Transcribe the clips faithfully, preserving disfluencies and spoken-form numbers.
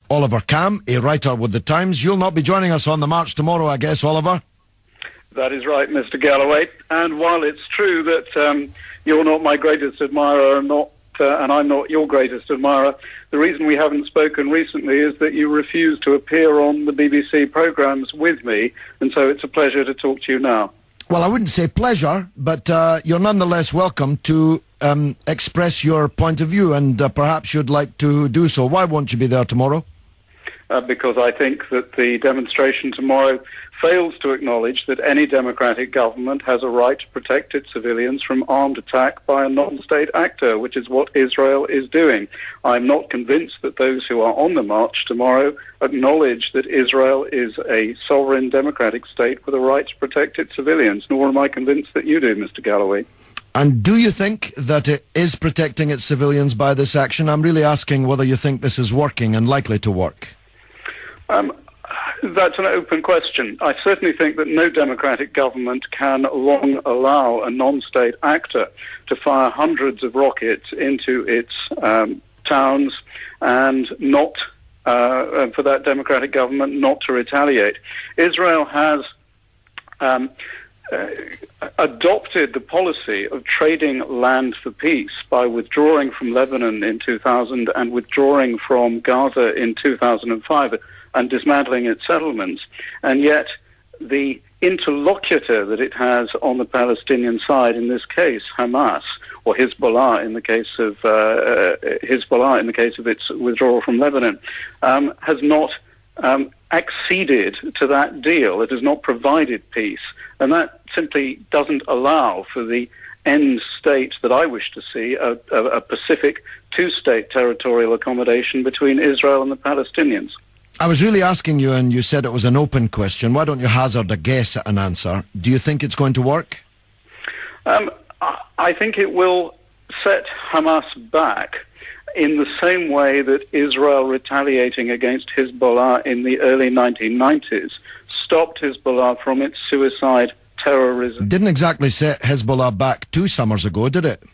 Oliver Cam, a writer with The Times. You'll not be joining us on the march tomorrow, I guess, Oliver? That is right, Mister Galloway. And while it's true that um, you're not my greatest admirer and, not, uh, and I'm not your greatest admirer, the reason we haven't spoken recently is that you refuse to appear on the B B C programmes with me, and so it's a pleasure to talk to you now. Well, I wouldn't say pleasure, but uh, you're nonetheless welcome to um, express your point of view, and uh, perhaps you'd like to do so. Why won't you be there tomorrow? Uh, because I think that the demonstration tomorrow fails to acknowledge that any democratic government has a right to protect its civilians from armed attack by a non-state actor, which is what Israel is doing. I'm not convinced that those who are on the march tomorrow acknowledge that Israel is a sovereign democratic state with a right to protect its civilians, nor am I convinced that you do, Mister Galloway. And do you think that it is protecting its civilians by this action? I'm really asking whether you think this is working and likely to work. Um, that's an open question. I certainly think that no democratic government can long allow a non-state actor to fire hundreds of rockets into its um, towns and not, uh, for that democratic government not to retaliate. Israel has um, uh, adopted the policy of trading land for peace by withdrawing from Lebanon in two thousand and withdrawing from Gaza in two thousand five. And dismantling its settlements, and yet the interlocutor that it has on the Palestinian side, in this case Hamas, or Hezbollah in the case of uh, Hezbollah in the case of its withdrawal from Lebanon, um, has not um, acceded to that deal. It has not provided peace, and that simply doesn't allow for the end state that I wish to see, a, a, a Pacific two-state territorial accommodation between Israel and the Palestinians. I was really asking you, and you said it was an open question. Why don't you hazard a guess at an answer? Do you think it's going to work? Um, I think it will set Hamas back in the same way that Israel retaliating against Hezbollah in the early nineteen nineties stopped Hezbollah from its suicide terrorism. Didn't exactly set Hezbollah back two summers ago, did it?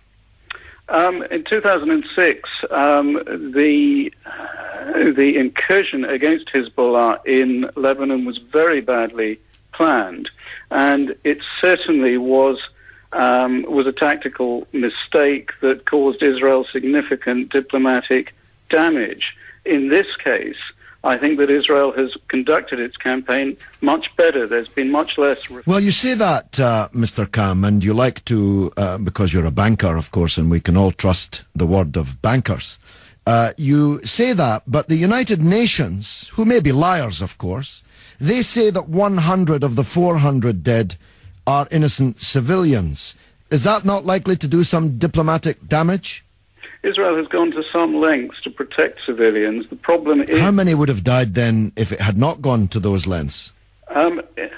Um, in two thousand six, um, the uh, the incursion against Hezbollah in Lebanon was very badly planned, and it certainly was um, was a tactical mistake that caused Israel significant diplomatic damage. In this case, I think that Israel has conducted its campaign much better. There's been much less... Well, you say that, uh, Mister Cam, and you like to, uh, because you're a banker, of course, and we can all trust the word of bankers. Uh, you say that, but the United Nations, who may be liars, of course, they say that one hundred of the four hundred dead are innocent civilians. Is that not likely to do some diplomatic damage? Israel has gone to some lengths to protect civilians. The problem is... How many would have died then if it had not gone to those lengths? Um,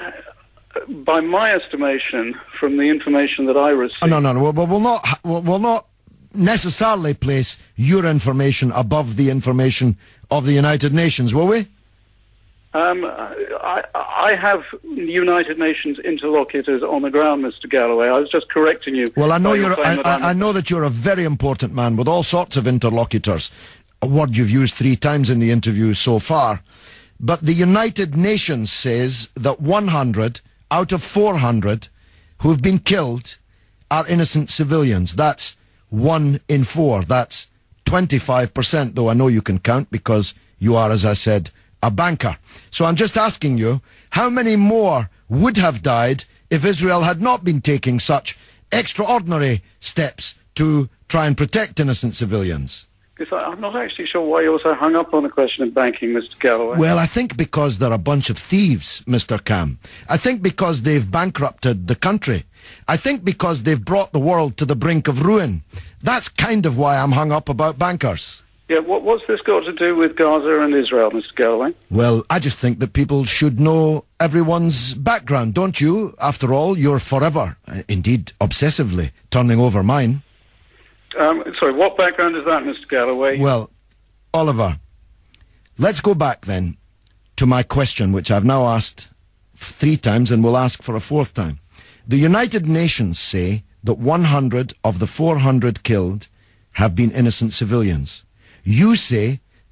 by my estimation, from the information that I received... Oh, no, no, no. We'll, we'll, not, we'll, we'll not necessarily place your information above the information of the United Nations, will we? Um, I, I have United Nations interlocutors on the ground, Mister Galloway. I was just correcting you. Well, I know you're. I, I, I know that you're a very important man with all sorts of interlocutors. A word you've used three times in the interview so far. But the United Nations says that one hundred out of four hundred who've been killed are innocent civilians. That's one in four. That's twenty-five percent. Though I know you can count because you are, as I said, a banker. So I'm just asking you, how many more would have died if Israel had not been taking such extraordinary steps to try and protect innocent civilians? Because I'm not actually sure why you're so hung up on the question of banking, Mister Galloway. Well, I think because they're a bunch of thieves, Mister Cam. I think because they've bankrupted the country. I think because they've brought the world to the brink of ruin. That's kind of why I'm hung up about bankers. Yeah, what, what's this got to do with Gaza and Israel, Mister Galloway? Well, I just think that people should know everyone's background, don't you? After all, you're forever, uh, indeed obsessively, turning over mine. Um, sorry, what background is that, Mister Galloway? Well, Oliver, let's go back then to my question, which I've now asked three times and will ask for a fourth time. The United Nations say that one hundred of the four hundred killed have been innocent civilians. You say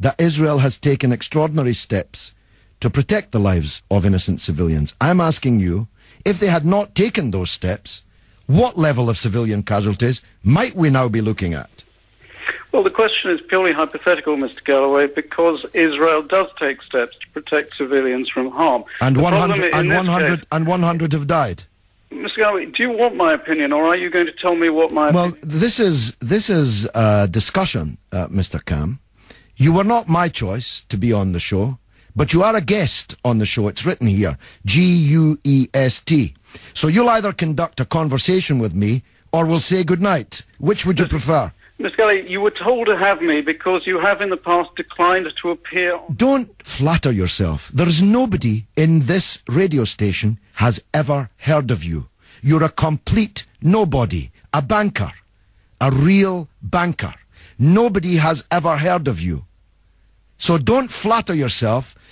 that Israel has taken extraordinary steps to protect the lives of innocent civilians. I'm asking you, if they had not taken those steps, what level of civilian casualties might we now be looking at? Well, the question is purely hypothetical, Mister Galloway, because Israel does take steps to protect civilians from harm. And, The one problem hundred, in and, this one hundred, case- and one hundred have died. Mister Galloway, do you want my opinion, or are you going to tell me what my Well, opinion this is this is a discussion, uh, Mister Cam. You were not my choice to be on the show, but you are a guest on the show. It's written here, G U E S T. So you'll either conduct a conversation with me or we'll say goodnight. Which would you prefer? Mister Galloway, you were told to have me because you have in the past declined to appear. Don't flatter yourself. There's nobody in this radio station has ever heard of you. You're a complete nobody, a banker, a real banker. Nobody has ever heard of you. So don't flatter yourself